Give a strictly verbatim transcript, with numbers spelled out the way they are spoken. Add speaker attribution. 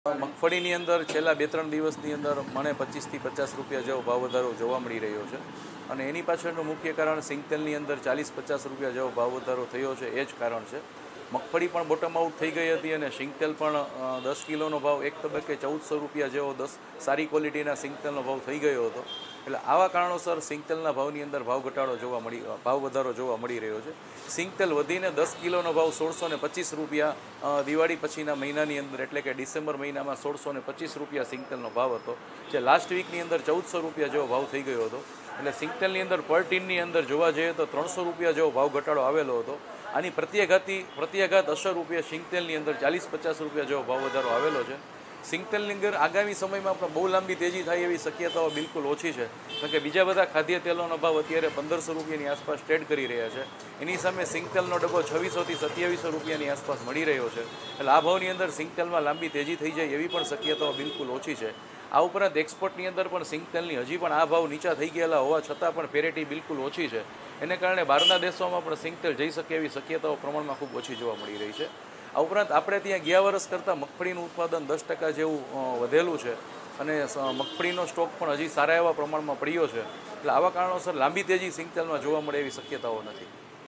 Speaker 1: મગફળીની અંદર છેલ્લા બે ત્રણ દિવસની અંદર મને પચીસથી પચાસ રૂપિયા જેવો ભાવ વધારો જોવા મળી રહ્યો છે અને એની પાછળનું મુખ્ય કારણ સિંગતેલની અંદર ચાલીસ પચાસ રૂપિયા જેવો ભાવ વધારો થયો છે એ જ કારણ છે. મગફળી પણ બોટમ આઉટ થઈ ગઈ હતી અને સિંગતેલ પણ દસ કિલોનો ભાવ એક તબક્કે ચૌદસો રૂપિયા જેવો દસ સારી ક્વોલિટીના સિંગતેલનો ભાવ થઈ ગયો હતો. એટલે આવા કારણોસર સિંગતેલના ભાવની અંદર ભાવ ઘટાડો જોવા મળી ભાવ વધારો જોવા મળી રહ્યો છે. સિંગતેલ વધીને દસ કિલોનો ભાવ સોળસો ને પચીસ રૂપિયા દિવાળી પછીના મહિનાની અંદર એટલે કે ડિસેમ્બર મહિનામાં સોળસો ને પચીસ રૂપિયા સિંગતેલનો ભાવ હતો, જે લાસ્ટ વીકની અંદર ચૌદસો રૂપિયા જેવો ભાવ થઈ ગયો હતો. એટલે સિંગતેલની અંદર પર ટીનની અંદર જોવા જઈએ તો ત્રણસો રૂપિયા જેવો ભાવ ઘટાડો આવેલો હતો. આની પ્રત્યાઘાતી પ્રત્યાઘાત અસર રૂપે સિંગતેલની અંદર ચાલીસ પચાસ રૂપિયા જેવો ભાવ વધારો આવેલો છે. સિંગતેલની અંદર આગામી સમયમાં પણ બહુ લાંબી તેજી થાય એવી શક્યતાઓ બિલકુલ ઓછી છે, કારણ કે બીજા બધા ખાદ્ય તેલોનો ભાવ અત્યારે પંદરસો રૂપિયાની આસપાસ ટ્રેડ કરી રહ્યા છે. એની સામે સિંગતેલનો ડબ્બો છવ્વીસોથી સત્યાવીસો રૂપિયાની આસપાસ મળી રહ્યો છે. એટલે આ ભાવની અંદર સિંગતેલમાં લાંબી તેજી થઈ જાય એવી પણ શક્યતાઓ બિલકુલ ઓછી છે. આ ઉપરાંત એક્સપોર્ટની અંદર પણ સિંગતેલની હજી પણ આ ભાવ નીચા થઈ ગયેલા હોવા છતાં પણ પેરિટી બિલકુલ ઓછી છે. એને કારણે બહારના દેશોમાં પણ સિંગતેલ જઈ શકે એવી શક્યતાઓ પ્રમાણમાં ખૂબ ઓછી જોવા મળી રહી છે. આ ઉપરાંત આપણે ત્યાં ગયા વર્ષ કરતાં મગફળીનું ઉત્પાદન દસ ટકા જેવું વધેલું છે અને મગફળીનો સ્ટોક પણ હજી સારા એવા પ્રમાણમાં પડ્યો છે. એટલે આવા કારણોસર લાંબી તેજી સિંગતેલમાં જોવા મળે એવી શક્યતાઓ નથી.